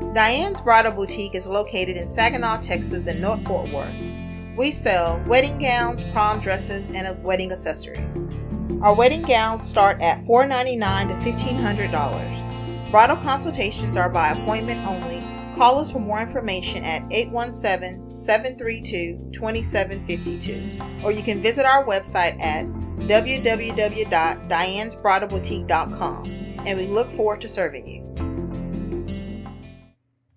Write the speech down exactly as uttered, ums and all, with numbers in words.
Diane's Bridal Boutique is located in Saginaw, Texas and North Fort Worth. We sell wedding gowns, prom dresses, and wedding accessories. Our wedding gowns start at four hundred ninety-nine dollars to fifteen hundred dollars. Bridal consultations are by appointment only. Call us for more information at eight one seven, seven three two, two seven five two, or you can visit our website at w w w dot dianes bridal boutique dot com, and we look forward to serving you.